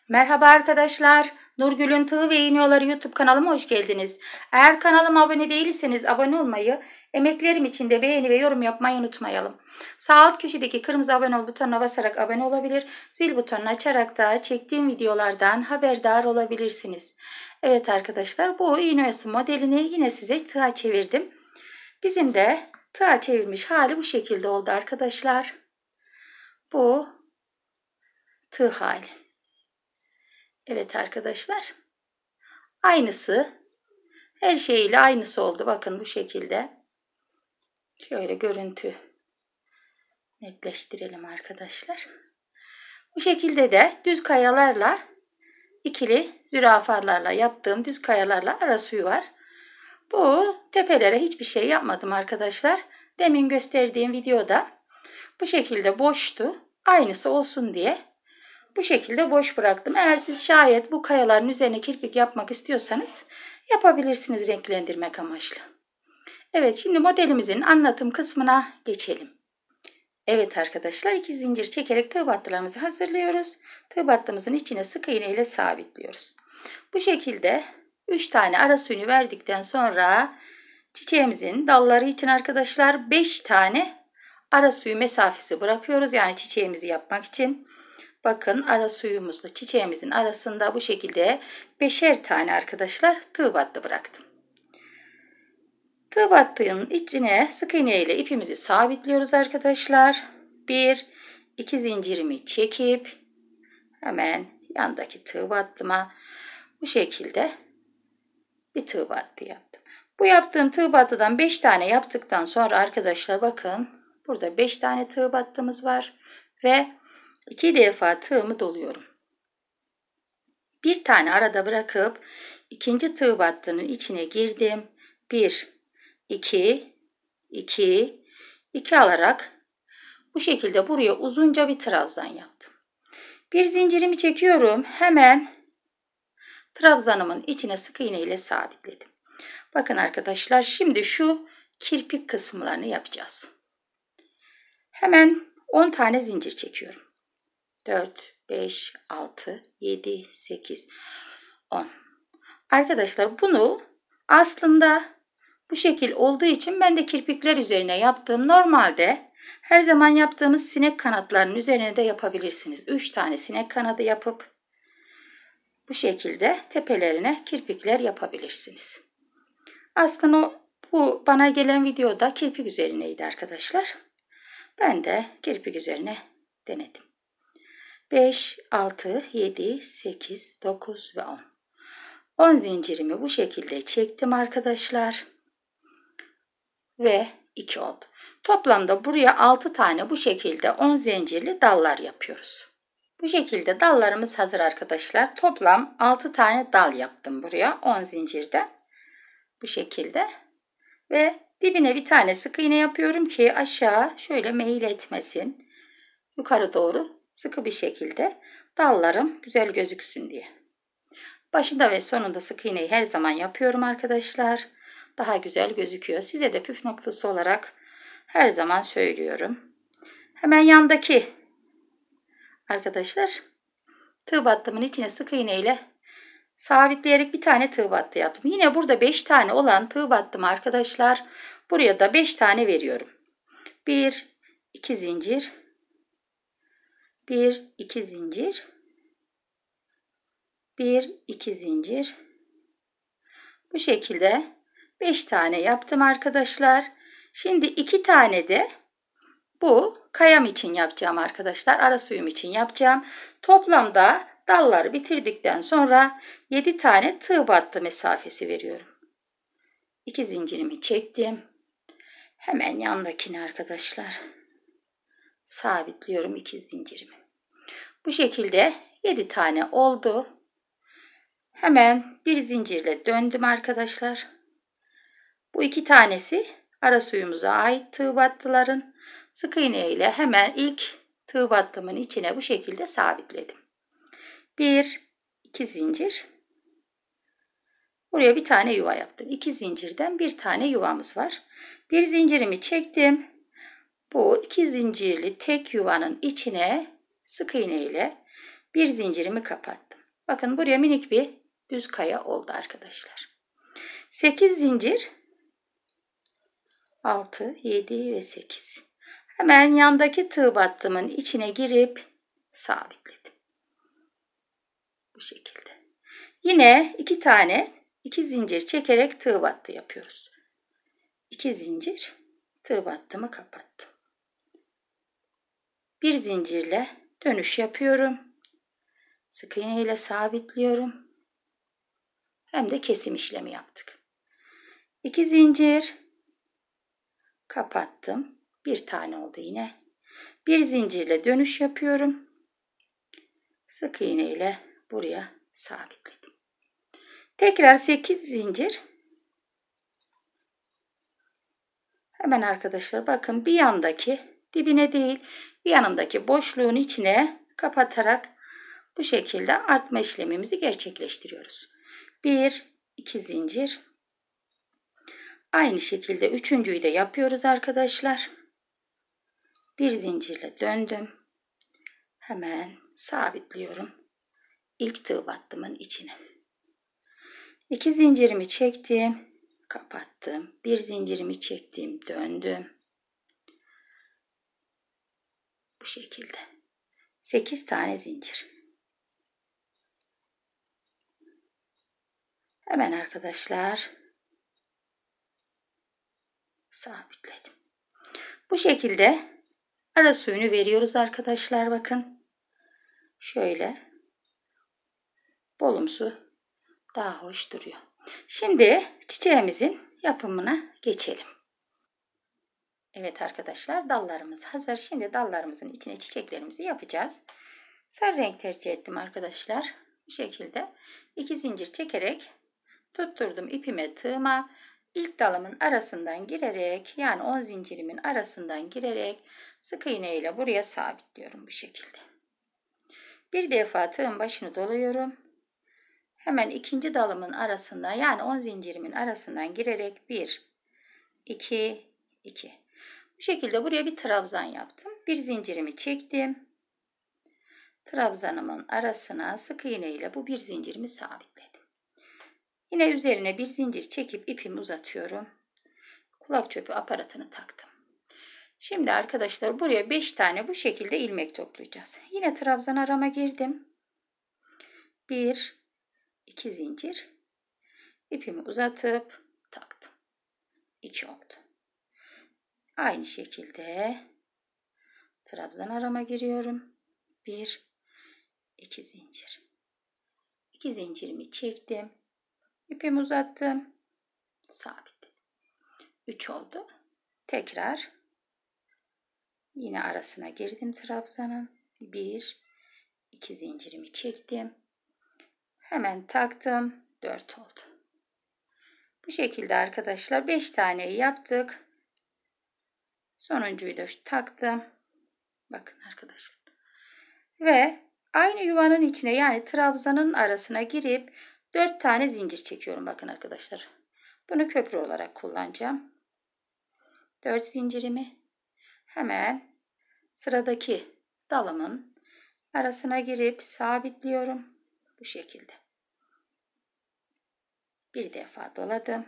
Merhaba arkadaşlar. Nurgül'ün Tığ ve İğne YouTube kanalıma hoş geldiniz. Eğer kanalıma abone değilseniz abone olmayı, emeklerim için de beğeni ve yorum yapmayı unutmayalım. Sağ alt köşedeki kırmızı abone ol butonuna basarak abone olabilir, zil butonunu açarak da çektiğim videolardan haberdar olabilirsiniz. Evet arkadaşlar, bu iğne oyası modelini yine size tığa çevirdim. Bizim de tığa çevirmiş hali bu şekilde oldu arkadaşlar. Bu tığ hali. Evet arkadaşlar. Aynısı. Her şeyiyle aynısı oldu. Bakın bu şekilde. Şöyle görüntü netleştirelim arkadaşlar. Bu şekilde de düz kayalarla, ikili zürafalarla yaptığım düz kayalarla ara suyu var. Bu tepelere hiçbir şey yapmadım arkadaşlar. Demin gösterdiğim videoda bu şekilde boştu. Aynısı olsun diye bu şekilde boş bıraktım. Eğer siz şayet bu kayaların üzerine kirpik yapmak istiyorsanız yapabilirsiniz renklendirmek amaçlı. Evet, şimdi modelimizin anlatım kısmına geçelim. Evet arkadaşlar, 2 zincir çekerek tığ battılarımızı hazırlıyoruz. Tığ battığımızın içine sık iğne ile sabitliyoruz. Bu şekilde 3 tane ara suyunu verdikten sonra çiçeğimizin dalları için arkadaşlar 5 tane ara suyu mesafesi bırakıyoruz. Yani çiçeğimizi yapmak için. Bakın ara suyumuzla çiçeğimizin arasında bu şekilde 5'er tane arkadaşlar tığ battı bıraktım. Tığ battığın içine sık iğne ile ipimizi sabitliyoruz arkadaşlar. 1-2 zincirimi çekip hemen yandaki tığ battıma bu şekilde bir tığ battı yaptım. Bu yaptığım tığ battıdan 5 tane yaptıktan sonra arkadaşlar bakın burada 5 tane tığ battığımız var ve 2 defa tığımı doluyorum. Bir tane arada bırakıp ikinci tığ battının içine girdim. 1, 2, 2, 2 alarak bu şekilde buraya uzunca bir trabzan yaptım. Bir zincirimi çekiyorum. Hemen trabzanımın içine sık iğne ile sabitledim. Bakın arkadaşlar, şimdi şu kirpik kısımlarını yapacağız. Hemen 10 tane zincir çekiyorum. 4, 5, 6, 7, 8, 10. Arkadaşlar bunu aslında bu şekil olduğu için ben de kirpikler üzerine yaptım. Normalde her zaman yaptığımız sinek kanatlarının üzerine de yapabilirsiniz. 3 tane sinek kanadı yapıp bu şekilde tepelerine kirpikler yapabilirsiniz. Aslında bu bana gelen videoda kirpik üzerineydi arkadaşlar. Ben de kirpik üzerine denedim. 5, 6, 7, 8, 9 ve 10. 10 zincirimi bu şekilde çektim arkadaşlar. Ve 2 oldu. Toplamda buraya 6 tane bu şekilde 10 zincirli dallar yapıyoruz. Bu şekilde dallarımız hazır arkadaşlar. Toplam 6 tane dal yaptım buraya 10 zincirden. Bu şekilde. Ve dibine bir tane sık iğne yapıyorum ki aşağı şöyle meyil etmesin. Yukarı doğru sıkı bir şekilde dallarım güzel gözüksün diye. Başında ve sonunda sık iğneyi her zaman yapıyorum arkadaşlar. Daha güzel gözüküyor. Size de püf noktası olarak her zaman söylüyorum. Hemen yandaki arkadaşlar tığ battımın içine sık iğne ile sabitleyerek bir tane tığ battı yaptım. Yine burada 5 tane olan tığ battım arkadaşlar. Buraya da 5 tane veriyorum. 1, 2 zincir. 1, 2 zincir. 1, 2 zincir. Bu şekilde 5 tane yaptım arkadaşlar. Şimdi 2 tane de bu kayam için yapacağım arkadaşlar. Ara suyum için yapacağım. Toplamda dalları bitirdikten sonra 7 tane tığ battı mesafesi veriyorum. 2 zincirimi çektim. Hemen yandakini arkadaşlar sabitliyorum 2 zincirimi. Bu şekilde 7 tane oldu. Hemen bir zincirle döndüm arkadaşlar. Bu 2 tanesi ara suyumuza ait tığ battıların. Sık iğne ile hemen ilk tığ battımın içine bu şekilde sabitledim. 1, 2 zincir. Buraya bir tane yuva yaptım. 2 zincirden bir tane yuvamız var. Bir zincirimi çektim. Bu 2 zincirli tek yuvanın içine sık iğne ile bir zincirimi kapattım. Bakın buraya minik bir düz kaya oldu arkadaşlar. 8 zincir. 6, 7 ve 8. Hemen yandaki tığ battımın içine girip sabitledim. Bu şekilde. Yine 2 zincir çekerek tığ battı yapıyoruz. 2 zincir tığ battımı kapattım. Bir zincirle dönüş yapıyorum. Sık iğne ile sabitliyorum. Hem de kesim işlemi yaptık. 2 zincir kapattım. Bir tane oldu yine. Bir zincirle dönüş yapıyorum. Sık iğne ile buraya sabitledim. Tekrar 8 zincir. Hemen arkadaşlar bakın bir yandaki dibine değil bir yanındaki boşluğun içine kapatarak bu şekilde artma işlemimizi gerçekleştiriyoruz. 1, 2 zincir. Aynı şekilde üçüncüyü de yapıyoruz arkadaşlar. Bir zincirle döndüm. Hemen sabitliyorum. İlk tığ battımın içine. 2 zincirimi çektim. Kapattım. Bir zincirimi çektim. Döndüm. Bu şekilde. 8 tane zincir. Hemen arkadaşlar sabitledim. Bu şekilde ara suyunu veriyoruz arkadaşlar bakın. Şöyle bolumsu daha hoş duruyor. Şimdi çiçeğimizin yapımına geçelim. Evet arkadaşlar dallarımız hazır. Şimdi dallarımızın içine çiçeklerimizi yapacağız. Sarı renk tercih ettim arkadaşlar. Bu şekilde 2 zincir çekerek tutturdum ipime tığıma. İlk dalımın arasından girerek yani 10 zincirimin arasından girerek sık iğne ile buraya sabitliyorum bu şekilde. Bir defa tığın başını doluyorum. Hemen ikinci dalımın arasından yani 10 zincirimin arasından girerek 1, 2, 2. Bu şekilde buraya bir trabzan yaptım. Bir zincirimi çektim. Trabzanımın arasına sık iğne ile bu bir zincirimi sabitledim. Yine üzerine bir zincir çekip ipimi uzatıyorum. Kulak çöpü aparatını taktım. Şimdi arkadaşlar buraya 5 tane bu şekilde ilmek toplayacağız. Yine trabzan arama girdim. 1, 2 zincir. İpimi uzatıp taktım. 2 oldu. Aynı şekilde trabzan arama giriyorum. 1, 2 zincir. 2 zincirimi çektim. İpimi uzattım. Sabit. 3 oldu. Tekrar yine arasına girdim trabzanın. 1, 2 zincirimi çektim. Hemen taktım. 4 oldu. Bu şekilde arkadaşlar 5 taneyi yaptık. Sonuncuyu da taktım. Bakın arkadaşlar. Ve aynı yuvanın içine yani trabzanın arasına girip 4 tane zincir çekiyorum. Bakın arkadaşlar. Bunu köprü olarak kullanacağım. 4 zincirimi hemen sıradaki dalımın arasına girip sabitliyorum. Bu şekilde. Bir defa doladım.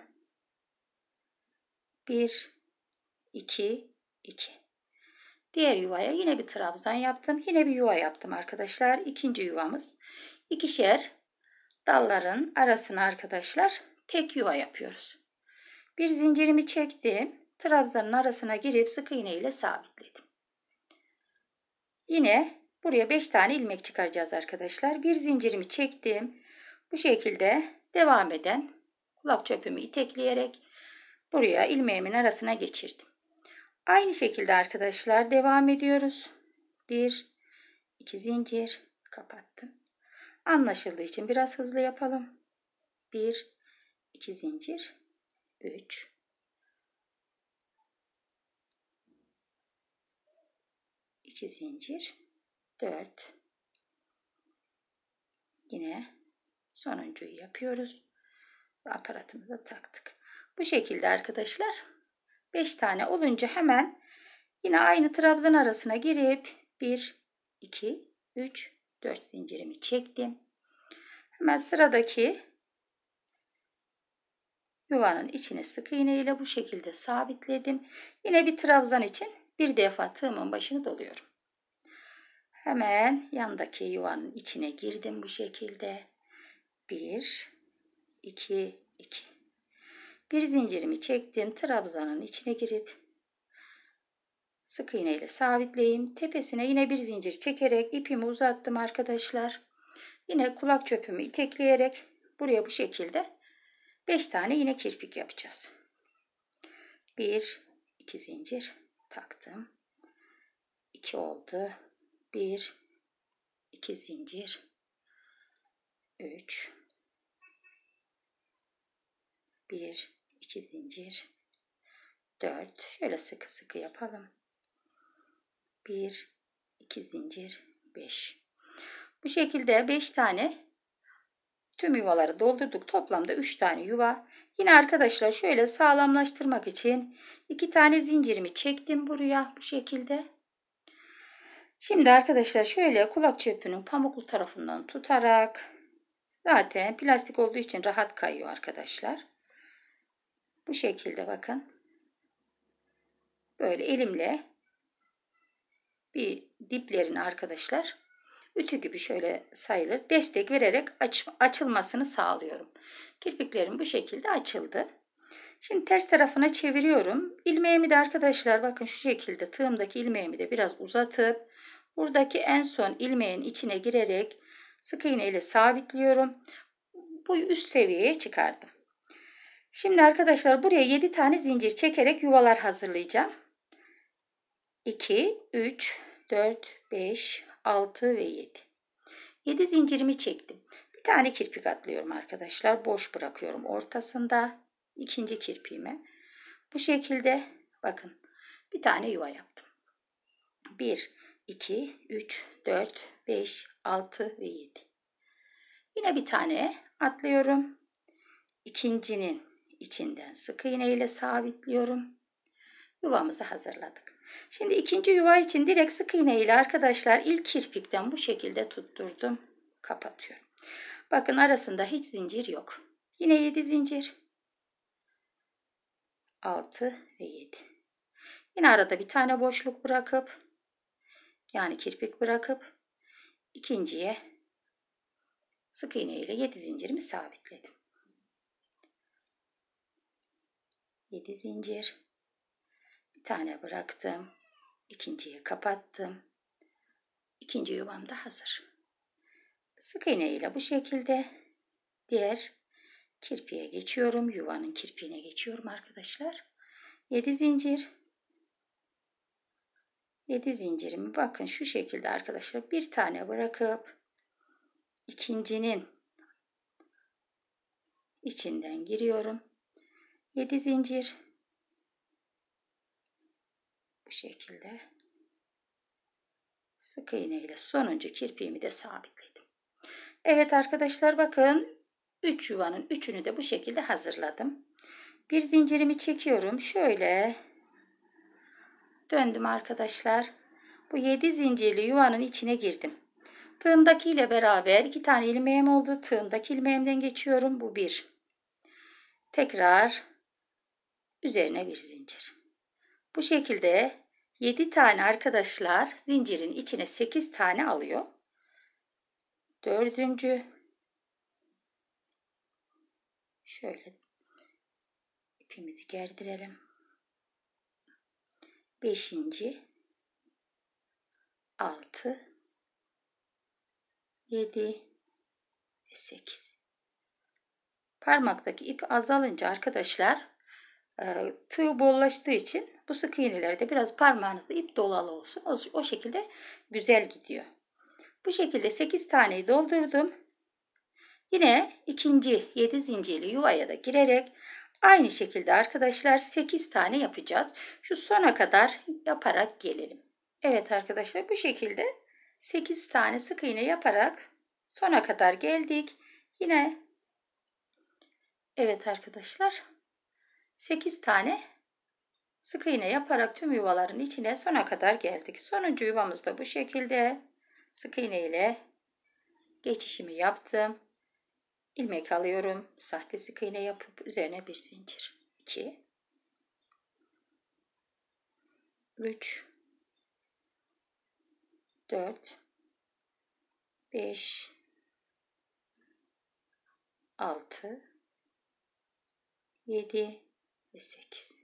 1, 2, 2. Diğer yuvaya yine bir trabzan yaptım. Yine bir yuva yaptım arkadaşlar. İkinci yuvamız. İkişer dalların arasına arkadaşlar tek yuva yapıyoruz. Bir zincirimi çektim. Trabzanın arasına girip sık iğne ile sabitledim. Yine buraya 5 tane ilmek çıkaracağız arkadaşlar. Bir zincirimi çektim. Bu şekilde devam eden kulak çöpümü itekleyerek buraya ilmeğimin arasına geçirdim. Aynı şekilde arkadaşlar devam ediyoruz. 1, 2 zincir kapattım. Anlaşıldığı için biraz hızlı yapalım. 1, 2 zincir, 3, 2 zincir, 4. Yine sonuncuyu yapıyoruz. Ve aparatımıza taktık. Bu şekilde arkadaşlar 5 tane olunca hemen yine aynı trabzan arasına girip 1, 2, 3, 4 zincirimi çektim. Hemen sıradaki yuvanın içine sık iğne ile bu şekilde sabitledim. Yine bir trabzan için bir defa tığımın başını doluyorum. Hemen yandaki yuvanın içine girdim bu şekilde. 1, 2, 2. Bir zincirimi çektim. Trabzanın içine girip sık iğne ile sabitleyeyim. Tepesine yine bir zincir çekerek ipimi uzattım arkadaşlar. Yine kulak çöpümü itekleyerek buraya bu şekilde 5 tane yine kirpik yapacağız. 1, 2 zincir taktım. 2 oldu. 1, 2 zincir. 3, 1, 2 zincir. 4. Şöyle sıkı sıkı yapalım. 1, 2 zincir. 5. Bu şekilde 5 tane tüm yuvaları doldurduk. Toplamda 3 tane yuva. Yine arkadaşlar şöyle sağlamlaştırmak için 2 tane zincirimi çektim buraya bu şekilde. Şimdi arkadaşlar şöyle kulak çöpünün pamuklu tarafından tutarak, zaten plastik olduğu için rahat kayıyor arkadaşlar. Bu şekilde bakın. Böyle elimle bir diplerini arkadaşlar ütü gibi şöyle sayılır destek vererek açılmasını sağlıyorum. Kirpiklerim bu şekilde açıldı. Şimdi ters tarafına çeviriyorum. İlmeğimi de arkadaşlar bakın şu şekilde tığımdaki ilmeğimi de biraz uzatıp buradaki en son ilmeğin içine girerek sık iğne ile sabitliyorum. Bu üst seviyeye çıkardım. Şimdi arkadaşlar buraya 7 tane zincir çekerek yuvalar hazırlayacağım. 2, 3, 4, 5, 6 ve 7. 7 zincirimi çektim. Bir tane kirpik atlıyorum arkadaşlar. Boş bırakıyorum ortasında. İkinci kirpiğime. Bu şekilde bakın bir tane yuva yaptım. 1, 2, 3, 4, 5, 6 ve 7. Yine bir tane atlıyorum. İkincinin içinden sık iğne ile sabitliyorum. Yuvamızı hazırladık. Şimdi ikinci yuva için direkt sık iğne ile arkadaşlar ilk kirpikten bu şekilde tutturdum. Kapatıyorum. Bakın arasında hiç zincir yok. Yine 7 zincir. 6 ve 7. Yine arada bir tane boşluk bırakıp yani kirpik bırakıp ikinciye sık iğne ile 7 zincirimi sabitledim. 7 zincir. Bir tane bıraktım. İkinciyi kapattım. İkinci yuvam da hazır. Sık iğne ile bu şekilde diğer kirpiğe geçiyorum. Yuvanın kirpiğine geçiyorum arkadaşlar. 7 zincir. 7 zincirimi bakın şu şekilde arkadaşlar bir tane bırakıp ikincinin içinden giriyorum. 7 zincir. Bu şekilde sık iğne ile sonuncu kirpiğimi de sabitledim. Evet arkadaşlar bakın 3 yuvanın üçünü de bu şekilde hazırladım. Bir zincirimi çekiyorum. Şöyle döndüm arkadaşlar. Bu 7 zincirli yuvanın içine girdim. Tığımdaki ile beraber 2 tane ilmeğim oldu. Tığımdaki ilmeğimden geçiyorum. Bu 1. Tekrar üzerine bir zincir. Bu şekilde 7 tane arkadaşlar zincirin içine 8 tane alıyor. Dördüncü şöyle ipimizi gerdirelim. 5. 6 7 ve 8. Parmaktaki ip azalınca arkadaşlar tığ bollaştığı için bu sık iğnelerde biraz parmağınızda ip dolalı olsun. O şekilde güzel gidiyor. Bu şekilde 8 taneyi doldurdum. Yine ikinci 7 zincirli yuvaya da girerek aynı şekilde arkadaşlar 8 tane yapacağız. Şu sona kadar yaparak gelelim. Evet arkadaşlar bu şekilde 8 tane sık iğne yaparak sona kadar geldik. Yine evet arkadaşlar 8 tane sık iğne yaparak tüm yuvaların içine sona kadar geldik. Sonuncu yuvamızda bu şekilde sık iğne ile geçişimi yaptım. ilmek alıyorum. Sahte sık iğne yapıp üzerine bir zincir. 2 3 4 5 6 7 ve 8.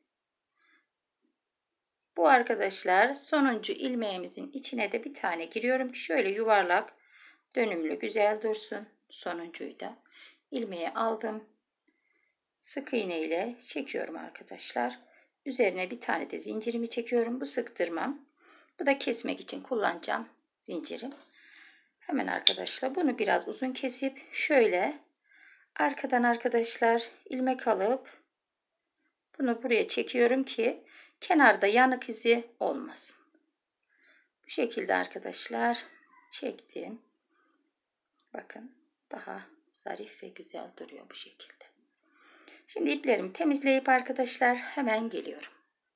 Bu arkadaşlar sonuncu ilmeğimizin içine de bir tane giriyorum ki şöyle yuvarlak dönümlü güzel dursun. Sonuncuyu da ilmeği aldım. Sık iğne ile çekiyorum arkadaşlar. Üzerine bir tane de zincirimi çekiyorum. Bu sıktırmam. Bu da kesmek için kullanacağım zincirim. Hemen arkadaşlar bunu biraz uzun kesip şöyle arkadan arkadaşlar ilmek alıp bunu buraya çekiyorum ki kenarda yanık izi olmasın. Bu şekilde arkadaşlar çektim. Bakın daha zarif ve güzel duruyor bu şekilde. Şimdi iplerimi temizleyip arkadaşlar hemen geliyorum.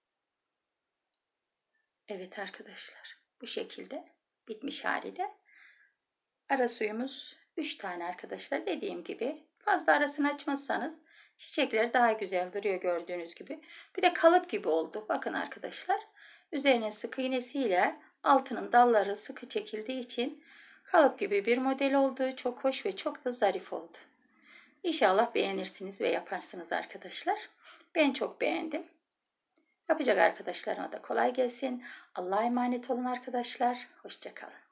Evet arkadaşlar bu şekilde bitmiş hali de. Ara suyumuz 3 tane arkadaşlar, dediğim gibi fazla arasını açmazsanız çiçekler daha güzel duruyor gördüğünüz gibi. Bir de kalıp gibi oldu. Bakın arkadaşlar üzerine sık iğnesiyle altının dalları sıkı çekildiği için kalıp gibi bir model oldu. Çok hoş ve çok da zarif oldu. İnşallah beğenirsiniz ve yaparsınız arkadaşlar. Ben çok beğendim. Yapacak arkadaşlarıma da kolay gelsin. Allah'a emanet olun arkadaşlar. Hoşça kalın.